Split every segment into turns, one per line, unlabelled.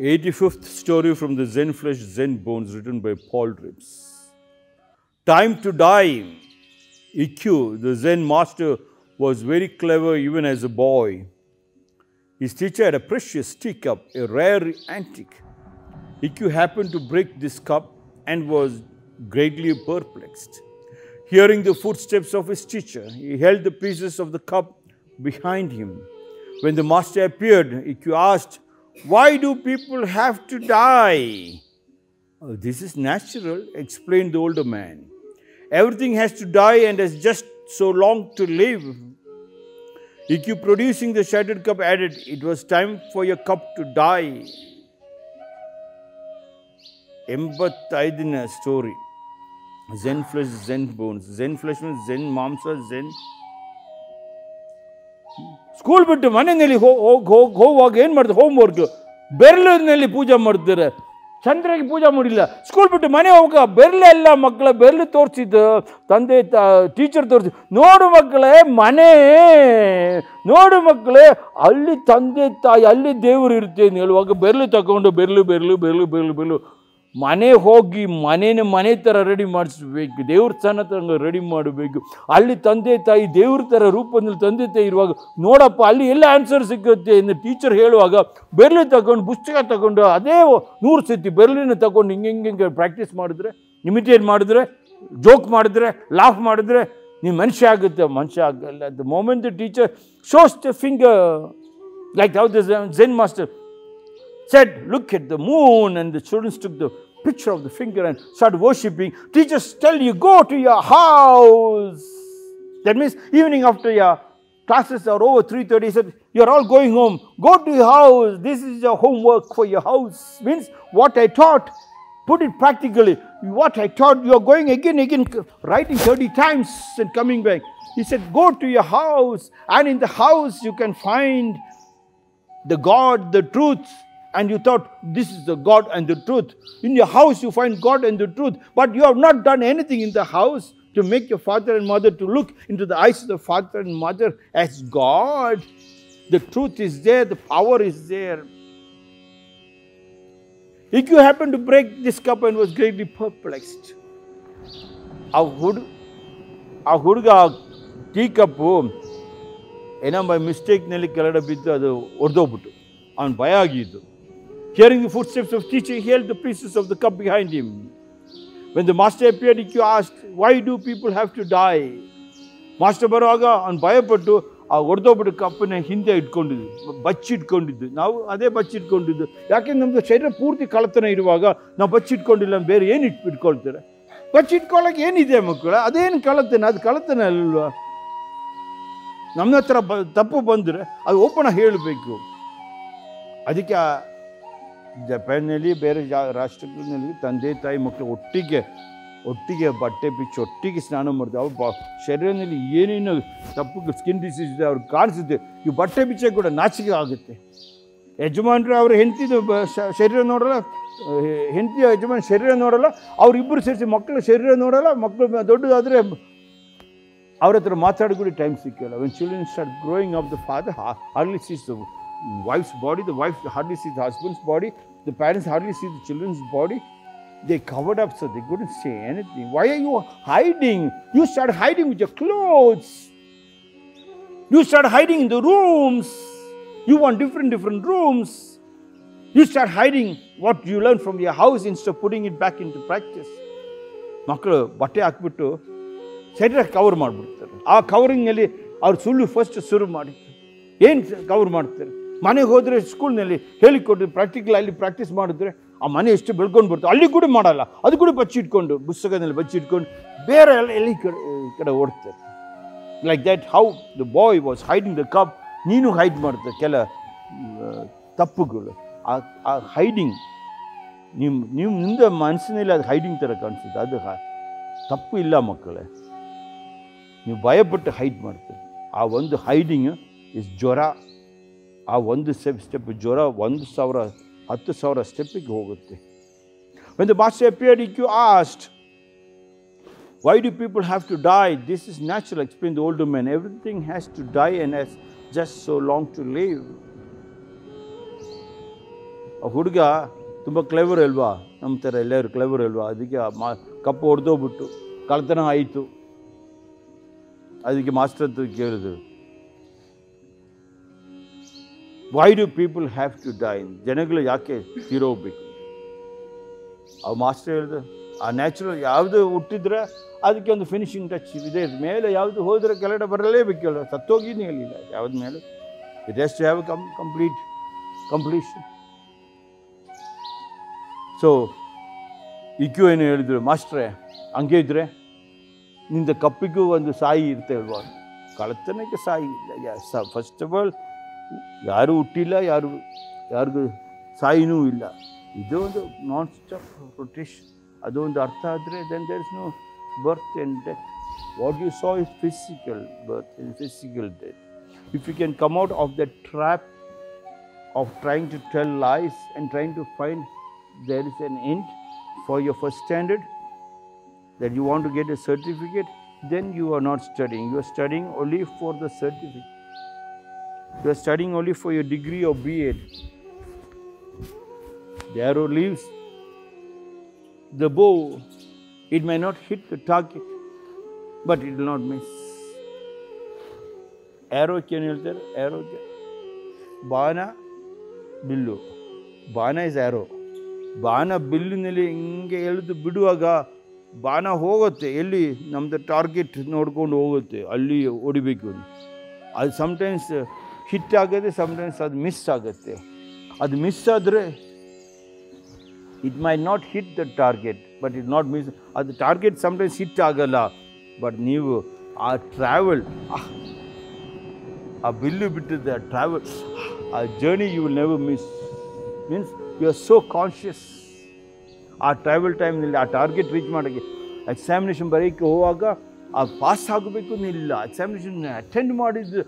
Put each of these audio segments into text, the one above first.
85th story from the Zen Flesh, Zen Bones, written by Paul Rips. Time to die. Ikkyu, the Zen master, was very clever even as a boy. His teacher had a precious teacup, a rare antique. Ikkyu happened to break this cup and was greatly perplexed. Hearing the footsteps of his teacher, he held the pieces of the cup behind him. When the master appeared, Ikkyu asked, "Why do people have to die?" "Oh, this is natural," explained the older man. "Everything has to die and has just so long to live." Ikkyu, producing the shattered cup, added, "It was time for your cup to die." 85ನೇ story. Zen Flesh, Zen Bones. Zen Flesh means Zen Mamsa, Zen. School ಬಿಟ್ಟು ಮನೆಯಲ್ಲಿ ಹೋಗುವಾಗ ಏನು ಮಾಡ್ತಾರೆ? Homework ಬೆರಳಿನಲ್ಲಿ ಪೂಜೆ ಮಾಡ್ತಾರೆ. ಚಂದ್ರಗೆ ಪೂಜೆ ಮಾಡಿಲ್ಲ. ಸ್ಕೂಲ್ ಬಿಟ್ಟು ಮನೆ ಹೋಗ ಬೆರಳೆಲ್ಲ ಮಕ್ಕಳ ಬೆರಳು ತೋರಿಸಿದ್ದು ತಂದೆ ಟೀಚರ್ ತೋರಿಸಿ, ನೋಡು ಮಕ್ಕಳೇ ಮನೆ, ನೋಡು ಮಕ್ಕಳೇ ಅಲ್ಲಿ ತಂದೆ ತಾಯಿ ಅಲ್ಲಿ ದೇವರು ಇರುತ್ತೆ ಅಂತ ಹೇಳುವಾಗ ಬೆರಳು ತಗೊಂಡು ಬೆರಳು ಮನೆ ಹೋಗಿ ಮನೆ ಥರ ರೆಡಿ ಮಾಡಿಸ್ಬೇಕು, ದೇವ್ರ ಸ್ಥಾನ ಥರ ರೆಡಿ ಮಾಡಬೇಕು. ಅಲ್ಲಿ ತಂದೆ ತಾಯಿ ದೇವ್ರ ಥರ ರೂಪದಲ್ಲಿ ತಂದೆ ತಾಯಿ ಇರುವಾಗ ನೋಡಪ್ಪ ಅಲ್ಲಿ ಎಲ್ಲ ಆನ್ಸರ್ ಸಿಗುತ್ತೆ ಎಂದು ಟೀಚರ್ ಹೇಳುವಾಗ ಬೆರಳು ತಗೊಂಡು ಪುಸ್ತಕ ತಗೊಂಡು ಅದೇ 100 ಸತಿ ಬೆರಳಿನ ತಗೊಂಡು ಹಿಂಗೆ ಪ್ರಾಕ್ಟೀಸ್ ಮಾಡಿದ್ರೆ, ಇಮಿಟೇಟ್ ಮಾಡಿದ್ರೆ, ಜೋಕ್ ಮಾಡಿದ್ರೆ, ಲಾಫ್ ಮಾಡಿದ್ರೆ ನೀವು ಮನುಷ್ಯ ಆಗುತ್ತೆ. ಮನುಷ್ಯ ಆಗಲ್ಲ. The moment the teacher shows the finger, like how the Zen master said, "Look at the moon," and the children took the picture of the finger and started worshipping. Teachers tell you, "Go to your house." That means evening after your classes are over, 3:30, he said, "You're all going home. Go to your house. This is your homework for your house." Means what I taught, put it practically. What I taught, you are going again, writing 30 times and coming back. He said, "Go to your house, and in the house you can find the God, the truth." And you thought, this is the God and the truth. In your house you find God and the truth. But you have not done anything in the house to make your father and mother to look into the eyes of the father and mother as God. The truth is there. The power is there. Ikkyu happened to break this cup and was greatly perplexed. ಆ ಹುಡುಗ tea ಕಪ್ಪು ಏನೋ by ಮಿಸ್ಟೇಕ್ನಲ್ಲಿ ಕೆಳಗಡೆ ಬಿದ್ದು ಅದು ಒಡೆದೋಗ್ಬಿಟ್ಟು ಅವನು ಭಯ ಆಗಿದ್ದು. Hearing the footsteps of teacher, he held the pieces of the cup behind him. When the master appeared, Ikkyu asked, "Why do people have to die?" Master ಬರುವಾಗ ಅವನು ಭಯಪಟ್ಟು ಆ ಒಡೆದೋಗ್ಬಿಟ್ಟು ಕಪ್ಪನ್ನ ಹಿಂದೆ ಬಚ್ಚಿಟ್ಕೊಂಡಿದ್ದು. ನಾವು ಅದೇ ಬಚ್ಚಿಟ್ಕೊಂಡಿದ್ದು. ಯಾಕೆಂದ್ರೆ ನಮ್ಮದು ಶರೀರ ಪೂರ್ತಿ ಕಳ್ಳತನ ಇರುವಾಗ ನಾವು ಬಚ್ಚಿಟ್ಕೊಂಡಿಲ್ಲ, ಬೇರೆ ಏನು ಇಟ್ಕೊಳ್ತಾರೆ? ಬಚ್ಚಿಟ್ಕೊಳ್ಳೋಕೆ ಏನಿದೆ ಮಕ್ಕಳ? ಅದೇನು ಕಳ್ಳತನ? ಅದು ಕಳ್ಳತನ ಅಲ್ವಾ? ನಮ್ಮ ಹತ್ರ ತಪ್ಪು ಬಂದರೆ ಅದು ಓಪನ್ ಹೇಳಬೇಕು. ಅದಕ್ಕೆ ಜಪಾನ್ನಲ್ಲಿ ಬೇರೆ ರಾಷ್ಟ್ರಗಳಲ್ಲಿ ತಂದೆ ತಾಯಿ ಮಕ್ಕಳು ಒಟ್ಟಿಗೆ ಬಟ್ಟೆ ಬಿಚ್ಚಿ ಒಟ್ಟಿಗೆ ಸ್ನಾನ ಮಾಡ್ತಾರೆ. ಅವ್ರ ಶರೀರದಲ್ಲಿ ಏನೇನು ತಪ್ಪು ಸ್ಕಿನ್ ಡಿಸೀಸ್ ಇದೆ ಅವ್ರಿಗೆ ಕಾಣಿಸುತ್ತೆ. ಈ ಬಟ್ಟೆ ಬಿಚ್ಚೆ ಕೂಡ ನಾಚಿಕೆ ಆಗುತ್ತೆ. ಯಜಮಾನರು ಅವ್ರ ಹೆಂಡತಿದು ಶರೀರ ನೋಡಲ್ಲ, ಹೆಂಡತಿಯ ಯಜಮಾನ ಶರೀರ ನೋಡಲ್ಲ, ಅವರಿಬ್ಬರು ಸೇರಿಸಿ ಮಕ್ಕಳ ಶರೀರ ನೋಡಲ್ಲ. ಮಕ್ಕಳು ದೊಡ್ಡದಾದರೆ ಅವ್ರ ಹತ್ರ ಮಾತಾಡೋ ಕೂಡ ಟೈಮ್ ಸಿಕ್ಕಲ್ಲ. When children start growing up, the father hardly sees the wife's body, the wife hardly sees the husband's body, the parents hardly see the children's body. They covered up so they couldn't say anything. Why are you hiding? You start hiding with your clothes. You start hiding in the rooms. You want different rooms. You start hiding what you learned from your house instead of putting it back into practice. ಮಕ್ಕಳು ಬಟ್ಟೆ ಹಾಕ್ಬಿಟ್ಟು ಶರೀರ cover ಮಾಡಿಬಿಡ್ತಾರೆ. ಆ ಕವರಿಂಗಲ್ಲಿ ಅವ್ರು ಸುಳ್ಳು first ಶುರು ಮಾಡಿರ್ತಾರೆ. ಏನು ಕವರ್ ಮಾಡ್ತಾರೆ? ಮನೆಗೆ ಹೋದರೆ ಸ್ಕೂಲ್ನಲ್ಲಿ ಹೇಳಿಕೊಟ್ಟು ಅಲ್ಲಿ ಪ್ರಾಕ್ಟೀಸ್ ಮಾಡಿದ್ರೆ ಆ ಮನೆ ಎಷ್ಟು ಬೆಳ್ಕೊಂಡು ಬರ್ತದೆ. ಅಲ್ಲಿ ಕೂಡ ಮಾಡಲ್ಲ, ಅದು ಕೂಡ ಬಚ್ಚಿಟ್ಕೊಂಡು ಪುಸ್ತಕದಲ್ಲಿ ಬಚ್ಚಿಟ್ಕೊಂಡು ಬೇರೆ ಎಲ್ಲಿ ಕಡೆ ಓಡ್ತಾರೆ. Like that how the boy was hiding the cup. ನೀನು ಹೈಡ್ ಮಾಡ್ತಾರೆ ಕೆಲ ತಪ್ಪುಗಳು. ಆ ಹೈಡಿಂಗ್ ನೀವು ಮುಂದೆ ಮನಸ್ಸಿನಲ್ಲಿ ಅದು ಹೈಡಿಂಗ್ ಥರ ಕಾಣಿಸುತ್ತೆ. ಅದು ತಪ್ಪು ಇಲ್ಲ ಮಕ್ಕಳೇ. ನೀವು ಭಯಪಟ್ಟು ಹೈಡ್ ಮಾಡ್ತೀರಿ. ಆ ಒಂದು ಹೈಡಿಂಗ್ ಇಸ್ ಜ್ವರ. ಆ ಒಂದು ಸ್ಟೆಪ್ ಜ್ವರ 1,000 10,000 ಸ್ಟೆಪ್ಪಿಗೆ ಹೋಗುತ್ತೆ. When the master appeared, Ikkyu asked, "Why do people have to die?" "This is natural," explained the older man. "Everything has to die and has just so long to live." ಆ ಹುಡುಗ ತುಂಬ clever ಅಲ್ವಾ, ನಮ್ಮ ಥರ ಎಲ್ಲರೂ clever ಅಲ್ವಾ, ಅದಕ್ಕೆ ಕಪ್ಪು ಹೊಡೆದೋಗ್ಬಿಟ್ಟು ಕಳ್ತನ ಆಯಿತು. ಅದಕ್ಕೆ ಮಾಸ್ಟರ್ ಹತ್ರ ಕೇಳಿದ್ರು, why do people have to die, ಜನಗಳು ಯಾಕೆ ತೀರೋಗ್ಬೇಕು? ಆ ಮಾಸ್ಟರ್ ಹೇಳಿದ್ರು, ಆ ನ್ಯಾಚುರಲ್ ಯಾವುದು ಹುಟ್ಟಿದ್ರೆ ಅದಕ್ಕೆ ಒಂದು ಫಿನಿಶಿಂಗ್ ಟಚ್ ಇದೆ, ಮೇಲೆ ಯಾವುದು ಹೋದರೆ ಕೆಳಗಡೆ ಬರಲೇಬೇಕಲ್ಲ, ಸತ್ತೋಗಿನೇ ಹೇಳಿಲ್ಲ ಯಾವ್ದು ಮೇಲೆ, it has to have completion. So Ikkyu ಏನು ಹೇಳಿದ್ರು, ಮಾಸ್ಟ್ರೇ ಹಂಗೆ ಇದ್ರೆ ನಿಂದ ಕಪ್ಪಿಗೂ ಒಂದು ಸಾಯಿ ಇರುತ್ತೆ ಅಲ್ವಾ? ಕಳ್ಳತನಕ್ಕೆ ಸಾಯಿ ಇಲ್ಲ. ಫಸ್ಟ್ ಆಫ್ ಆಲ್ ಯಾರೂ ಹುಟ್ಟಿಲ್ಲ, ಯಾರಿಗೂ ಸಾಯಿನೂ ಇಲ್ಲ. ಇದು ಒಂದು ನಾನ್ ಸ್ಟಾಪ್ ರೊಟೇಷನ್. ಅದು ಒಂದು ಅರ್ಥ ಆದರೆ then there is no birth and death. What you saw is physical birth and physical death. If you can come out of that trap of trying to tell lies and trying to find there is an end for your first standard, that you want to get a certificate, then you are not studying. You are studying only for the certificate. You are studying only for your degree of B.Ed. The arrow leaves the bow. It may not hit the target, but it will not miss. Arrow can ಹೇಳ್ತಾರೆ, arrow ಬಾಣ ಬಿಲ್ಲು. ಬಾಣ is arrow. ಬಾಣ ಬಿಲ್ಲಿನಲ್ಲಿ ಹಿಂಗೆ ಎಳೆದು ಬಿಡುವಾಗ ಬಾಣ ಹೋಗುತ್ತೆ, ಎಲ್ಲಿ ನಮ್ಮದು ಟಾರ್ಗೆಟ್ ನೋಡ್ಕೊಂಡು ಹೋಗುತ್ತೆ, ಅಲ್ಲಿ ಹೊಡಿಬೇಕು. ಅದು ಸಮ್ಟೈಮ್ಸ್ ಹಿಟ್ ಆಗುತ್ತೆ, ಸಮ್ಟೈಮ್ಸ್ ಅದು ಮಿಸ್ ಆಗುತ್ತೆ. ಅದು ಮಿಸ್ ಆದರೆ it might not hit the target, but it not miss. The target sometimes hit agala, but ನೀವು ಆ ಟ್ರಾವೆಲ್, ಆ ಬಿಲ್ಲು ಬಿಟ್ಟಿದ್ದ ಟ್ರಾವೆಲ್, ಆ journey you will never miss. Means you are so conscious. ಆ travel ಟೈಮ್ನಲ್ಲಿ ಆ target reach ಮಾಡೋಕ್ಕೆ, examination ಬರೆಯೋಕ್ಕೆ ಹೋಗುವಾಗ ಆ ಪಾಸ್ ಆಗಬೇಕು ಇಲ್ಲ, ಎಕ್ಸಾಮಿನೇಷನ್ ಅಟೆಂಡ್ ಮಾಡಿದ್ದು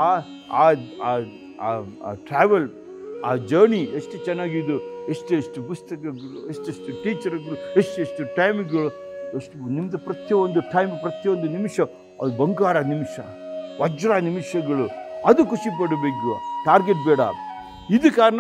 ಆ ಟ್ರಾವೆಲ್, ಆ ಜರ್ನಿ ಎಷ್ಟು ಚೆನ್ನಾಗಿದ್ದು, ಎಷ್ಟೆಷ್ಟು ಪುಸ್ತಕಗಳು, ಎಷ್ಟೆಷ್ಟು ಟೀಚರ್ಗಳು, ಎಷ್ಟೆಷ್ಟು ಟೈಮ್ಗಳು, ಎಷ್ಟು ನಿಮ್ಮದು ಪ್ರತಿಯೊಂದು ಟೈಮ್, ಪ್ರತಿಯೊಂದು ನಿಮಿಷ ಅದು ಬಂಗಾರ ನಿಮಿಷ, ವಜ್ರ ನಿಮಿಷಗಳು. ಅದು ಖುಷಿ ಪಡಬೇಕು, ಟಾರ್ಗೆಟ್ ಬೇಡ. ಇದು ಕಾರಣ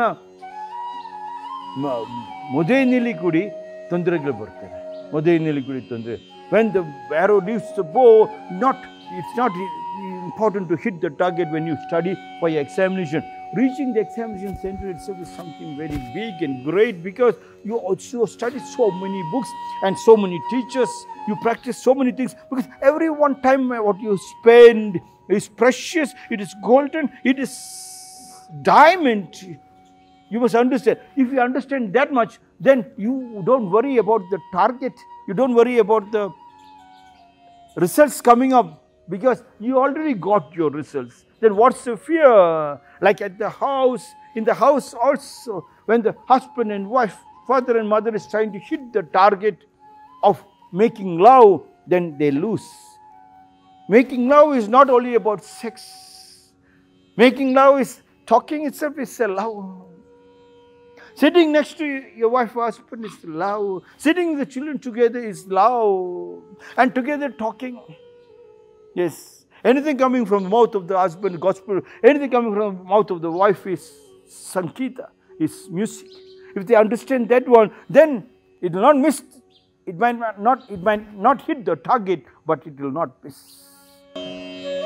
ಮೊದಲಿನಲ್ಲಿ ಕೂಡಿ ತೊಂದರೆಗಳು ಬರ್ತವೆ. ಮೊದಲಿನಲ್ಲಿ ಕೂಡಿ ತೊಂದರೆ. when the arrow leaves the bow, it's not important to hit the target when you study for your examination. Reaching the examination center itself is something very big and great, because you also study so many books and so many teachers. You practice so many things, because every one time what you spend is precious, it is golden, it is diamond. You must understand. If you understand that much, then you don't worry about the target, you don't worry about the results coming up, because you already got your results. Then what's the fear? Like at the house, in the house also, when the husband and wife, father and mother is trying to hit the target of making love, then they lose. Making love is not only about sex. Making love is, talking itself is a love. Sitting next to your wife or husband is love. Sitting the children together is love. And together talking. Yes. Anything coming from the mouth of the husband, gospel, anything coming from the mouth of the wife is Sankita, is music. If they understand that one, then it will not miss. It might not hit the target, but it will not miss.